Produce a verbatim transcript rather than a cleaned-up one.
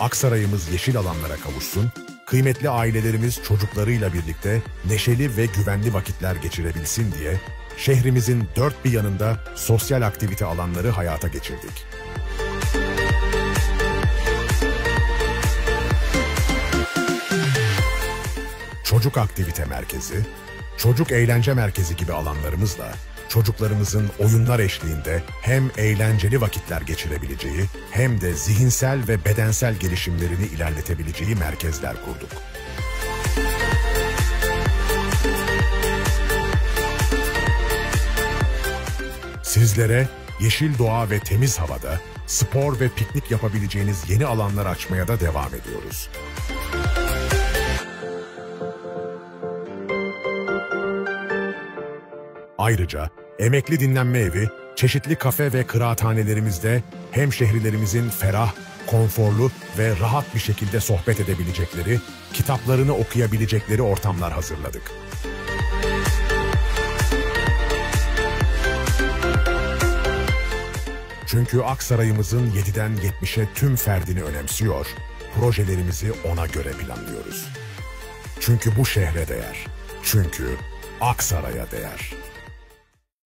Aksaray'ımız yeşil alanlara kavuşsun, kıymetli ailelerimiz çocuklarıyla birlikte neşeli ve güvenli vakitler geçirebilsin diye şehrimizin dört bir yanında sosyal aktivite alanları hayata geçirdik. Çocuk aktivite merkezi, çocuk eğlence merkezi gibi alanlarımızla çocuklarımızın oyunlar eşliğinde hem eğlenceli vakitler geçirebileceği hem de zihinsel ve bedensel gelişimlerini ilerletebileceği merkezler kurduk. Sizlere yeşil doğa ve temiz havada spor ve piknik yapabileceğiniz yeni alanlar açmaya da devam ediyoruz. Ayrıca Emekli Dinlenme Evi, çeşitli kafe ve kıraathanelerimizde hemşehrilerimizin ferah, konforlu ve rahat bir şekilde sohbet edebilecekleri, kitaplarını okuyabilecekleri ortamlar hazırladık. Çünkü Aksaray'ımızın yediden yetmişe tüm ferdini önemsiyor, projelerimizi ona göre planlıyoruz. Çünkü bu şehre değer, çünkü Aksaray'a değer.